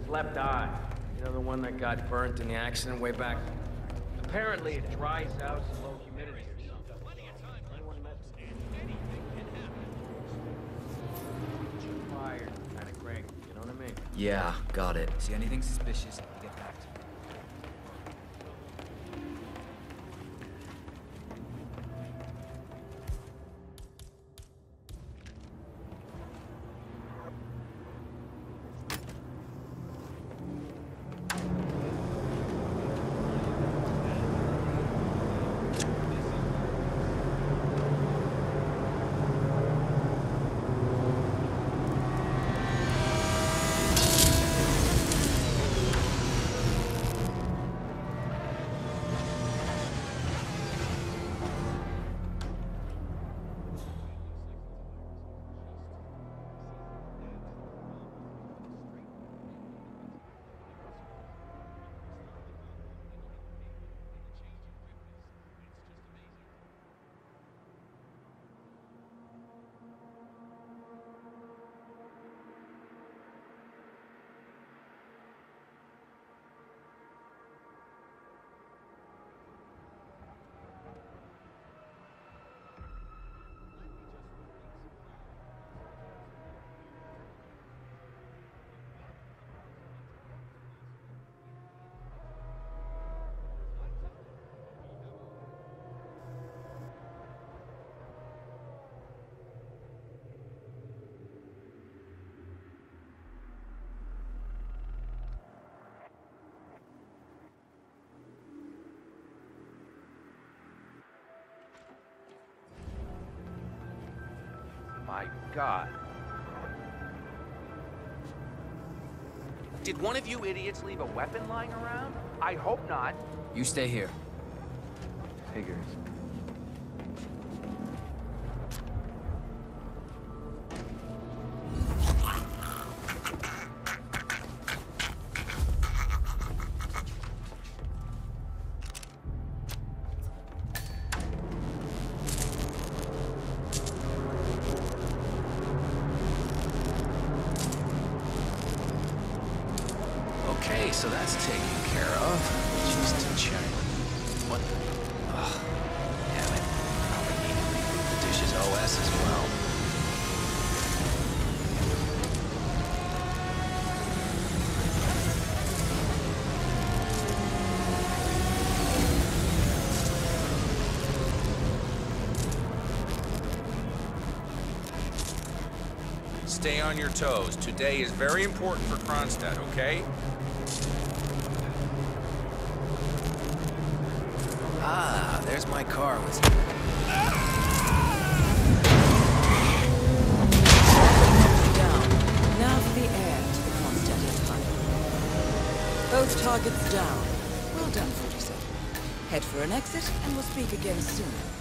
Left eye. You know, the one that got burnt in the accident way back. Apparently it dries out to low humidity or something. Anyone met fired, kind of great, you know what I mean? Yeah, got it. See anything suspicious, you get back to me. My God. Did one of you idiots leave a weapon lying around? I hope not. You stay here. Figures. Okay, so that's taken care of. Just to check. What the? Ugh. Damn it. Probably need to reboot the Dish's OS as well. Stay on your toes. Today is very important for Kronstadt, okay? Ah, there's my car with Down. Now for the air to the Kronstadt tunnel. Both targets down. Well done, 47. Head for an exit, and we'll speak again soon.